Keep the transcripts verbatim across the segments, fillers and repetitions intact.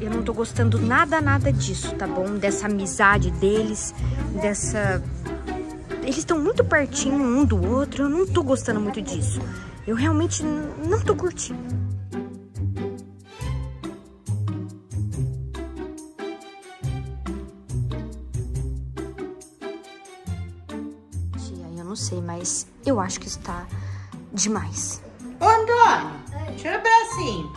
eu não tô gostando nada, nada disso, tá bom? Dessa amizade deles, dessa... Eles estão muito pertinho um do outro, eu não tô gostando muito disso. Eu realmente não tô curtindo. Tia, eu não sei, mas eu acho que está demais. Ô, Antônio, tira o bracinho.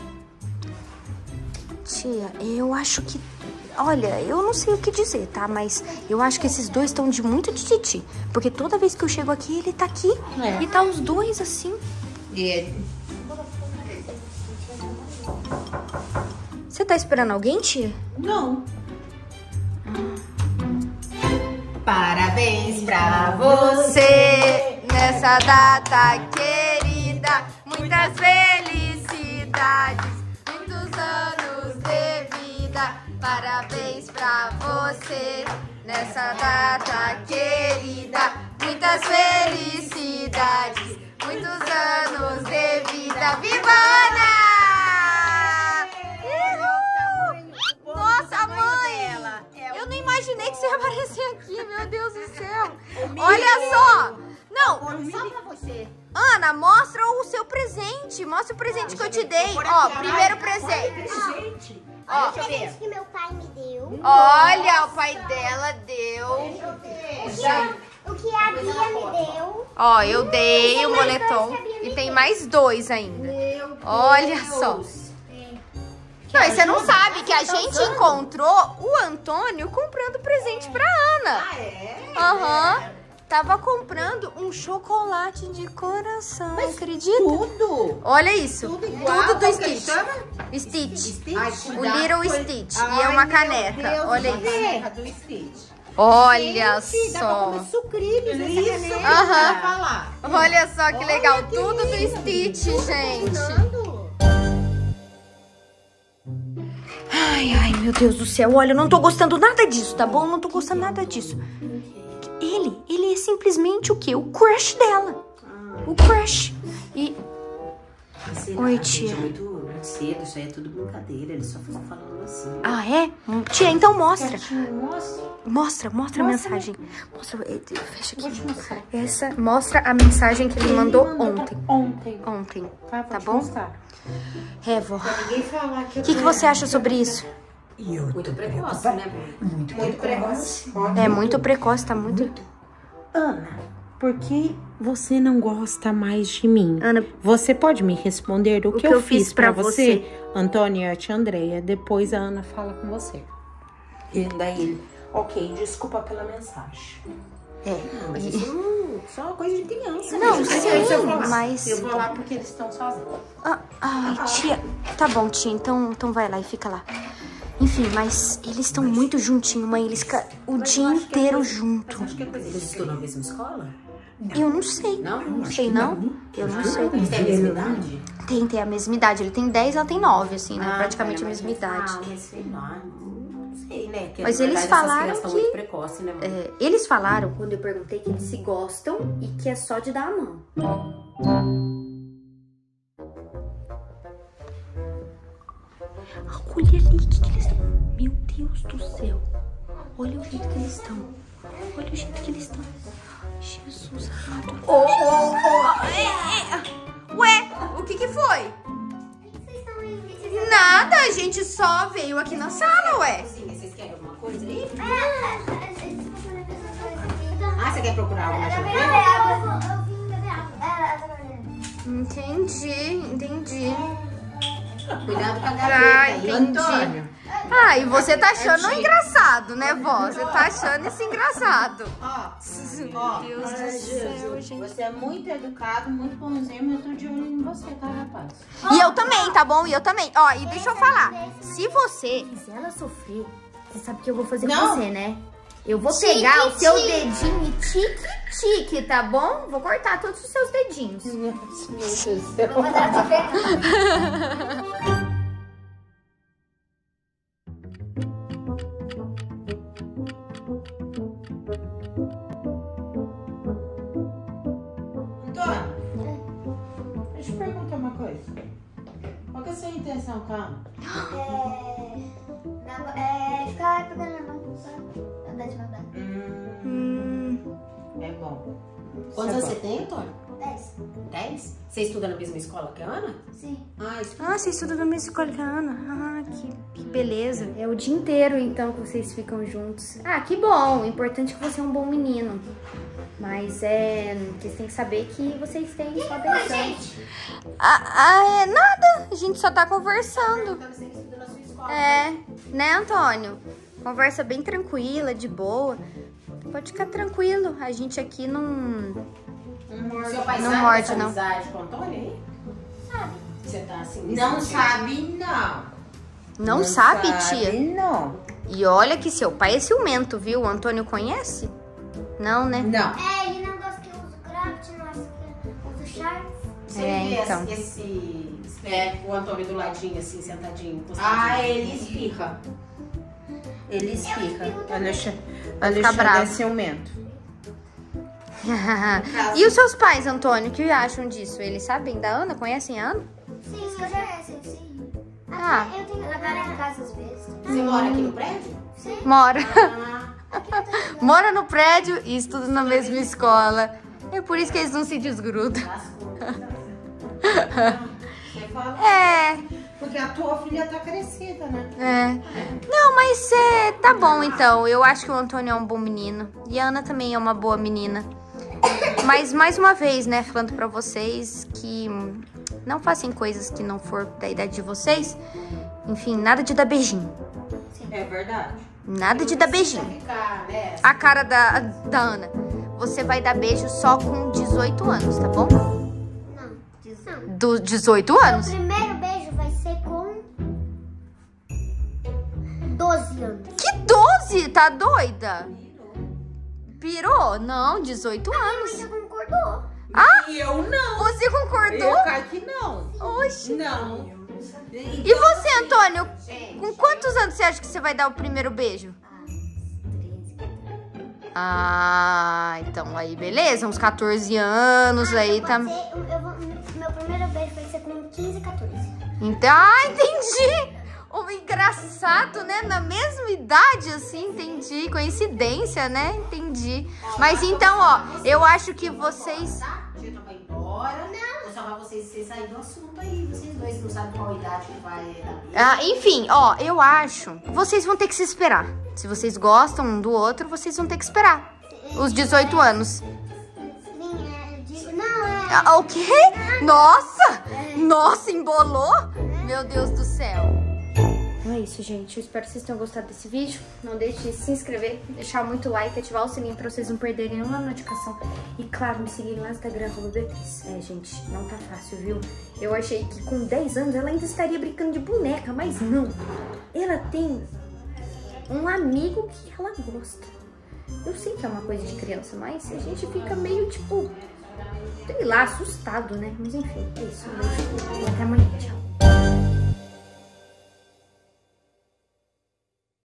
Tia, eu acho que... Olha, eu não sei o que dizer, tá? Mas eu acho que esses dois estão de muito de titi. Porque toda vez que eu chego aqui, ele tá aqui. É. E tá os dois assim. E... Você tá esperando alguém, tia? Não. Parabéns pra você nessa data querida. Muitas felicidades, muitos anos de vida. Parabéns pra você nessa data querida. Muitas felicidades, muitos anos de vida. Viva, Ana! Uhul! Nossa, mãe! Eu não imaginei que você ia aparecer aqui, meu Deus do céu. Olha só! Não, só pra você. Ana, mostra o seu presente. Mostra o presente que eu te dei. Ó, primeiro presente. Ó, o presente que meu pai me deu. Olha, o pai dela deu. O que a, o que a Bia me deu. Ó, eu dei o moletom. E tem mais dois ainda. Olha só. Não, e você não sabe que a gente encontrou o Antônio comprando presente pra Ana. Ah, é? Aham. Tava comprando um chocolate de coração, Mas acredita? Tudo. Olha isso. Tudo igual. Tudo do Como que Stitch. chama? Stitch. Stitch? Ai, o Little Ai, Stitch. ai, E é uma meu caneca. Deus, Olha uma isso. caneca do Stitch. Olha Gente, dá pra só. comer sucrilhos nessa caneca. Aham. Pra falar. Olha só que Olha legal. que Tudo do lindo. Stitch, Tudo gente. combinando. Ai, ai, meu Deus do céu. Olha, eu não tô gostando nada disso, tá bom? Eu não tô gostando nada disso. Ele, ele é simplesmente o quê? O crush dela. O crush. E... Será? Oi, Gente, tia. é muito, muito cedo, isso aí é tudo brincadeira, eles só ficam falando assim. Ah, é? Tia, então mostra. Mostra. Mostra, mostra a Mostra, mensagem. Mostra, eh, fecha Vou te aqui. mostrar. Essa, mostra a mensagem que ele mandou ontem. Ontem. Ontem, Tá, vou tá te bom? mostrar. É, vó. Pra ninguém falar que O que, que você acha sobre isso? E eu muito precoce, né? Muito, muito precoce. É muito precoce, tá muito... Ana, por que você não gosta mais de mim? Ana, Você pode me responder o, O que, que eu, eu fiz fiz pra pra você? Antônia, tia Andréia, depois a Ana fala com você. E daí ele, ok, desculpa pela mensagem. é. Não, mas isso não, só uma coisa de criança. Não, né? sim, Aí eu vou lá. mas... Eu vou lá porque eles estão sozinhos. Ah, ai, tia... Tá bom, tia, então, então vai lá e fica lá. Enfim, mas eles estão muito juntinhos, mãe. Eles ficam o dia inteiro junto. Acho que é coisa. Eles estudam na mesma escola? Eu não sei. Não? Não sei, não? Eu não sei. Eles têm a mesma idade? Tem, tem a mesma idade. Ele tem dez, ela tem nove, assim, né? Ah, Praticamente tá, a mas- mesma idade. Ah, mas sei lá, não sei, né? Que, Mas na eles verdade, essas falaram crianças estão que- muito precoces, né, mãe? É, eles falaram, quando eu perguntei, que eles se gostam e que é só de dar a mão. Olha ali, o que, que eles estão... Meu Deus do céu. Olha o jeito que eles estão. Olha o jeito que eles estão. Jesus amado. Oh, oh, oh. É, é. Ué, o que que foi? Nada, a gente só veio aqui na sala, ué. Vocês querem alguma coisa aí? Ah, Ah, você quer procurar algo na geladeira? Entendi, entendi. Cuidado com a Ah, gaveta aí. entendi. Antônio. Ah, e você tá achando É engraçado, né, vó? Você tá achando isso engraçado. Ó, Meu ó, Deus do ai, céu, Jesus, gente. Você é muito educado, muito bonzinho, mas eu tô de olho em você, tá, rapaz? E eu também, tá bom? E eu também. Ó, e deixa eu falar. Se você fizer ela sofrer, você sabe o que eu vou fazer Não. com você, né? Eu vou Tique, pegar o seu tique. dedinho e tique-tique, tá bom? Vou cortar todos os seus dedinhos. Meu Deus do céu. Antônio, deixa eu perguntar uma coisa. Qual que é a sua intenção, calma? É... Quantos Tá anos bom. você tem, Antônio? Dez. Dez? Você estuda na mesma escola que a Ana? Sim. Ah, isso. Ah, você estuda na mesma escola que a Ana? Ah, que, que beleza. É o dia inteiro, então, que vocês ficam juntos. Ah, que bom. O importante é que você é um bom menino. Mas é... Vocês têm que saber que vocês têm só dez anos. Ah, ah, é nada. A gente só tá conversando. Você estuda na sua escola. É, né, Antônio? Conversa bem tranquila, de boa. Pode ficar tranquilo. A gente aqui não... Seu pai Não sabe morde, dessa não. amizade com o Antônio, hein? Sabe. Você tá assim... nesse Não sentido? sabe, não. Não, sabe, tia? Não. E olha que seu pai é ciumento, viu? O Antônio conhece? Não, né? Não. É, ele não gosta que eu use graft, não gosta que eu use shorts. Você É, vê então. esse... É, o Antônio do ladinho, assim, sentadinho, encostadinho. Ah, ele espirra. Ele espirra. Alexandre, Fica Alexandre bravo. é ciumento. E os seus pais, Antônio, o que acham disso? Eles sabem da Ana? Conhecem a Ana? Sim, eu já é, sim, sim. Ah. Até eu tenho ela vai lá em casa às vezes. Você mora aqui no prédio? Sim. Mora. Ah, Mora no prédio e estuda na mesma escola. É por isso que eles não se desgrudam. você fala... É, Porque a tua filha tá crescida, né? é. Não, mas é, tá bom então. Eu acho que o Antônio é um bom menino. E a Ana também é uma boa menina. Mas mais uma vez, né, falando pra vocês que não façam coisas que não for da idade de vocês. Enfim, nada de dar beijinho. É verdade. Nada de dar beijinho. Ficar, né? A cara da, da Ana. Você vai dar beijo só com dezoito anos, tá bom? Não, diz não. Do dezoito O anos? primeiro beijo vai ser com doze anos. Que doze? Tá doida? Pirou? Não, dezoito anos. Você concordou? E eu não. Você concordou? Eu caio que não. Oxi. Não. E você, Antônio? Com quantos anos você acha que você vai dar o primeiro beijo? Ah, então aí beleza, uns quatorze anos aí tá. Pode ser, eu- eu vou- meu primeiro beijo vai ser com quinze, quatorze. Então, ah, entendi. O engraçado, né? Na mesma idade, assim, entendi. Coincidência, né? Entendi. Mas então, ó, eu acho que vocês. Tá? A gente vai embora. Não. Só pra vocês, vocês saírem do assunto aí. Vocês dois não sabem qual idade que vai dar. Ah, enfim, ó, eu acho. Vocês vão ter que se esperar. Se vocês gostam um do outro, vocês vão ter que esperar. Os dezoito anos. Sim, é, eu digo, não, é. Ah, o quê? Nossa! Nossa, embolou? Meu Deus do céu. Então é isso, gente. Eu espero que vocês tenham gostado desse vídeo. Não deixe de se inscrever, deixar muito like, ativar o sininho pra vocês não perderem nenhuma notificação. E claro, me seguirem lá no Instagram, arroba Beatriz. É, gente, não tá fácil, viu? Eu achei que com dez anos ela ainda estaria brincando de boneca, mas não. Ela tem um amigo que ela gosta. Eu sei que é uma coisa de criança, mas a gente fica meio, tipo, sei lá, assustado, né? Mas enfim, é isso. Um beijo e até amanhã. Tchau.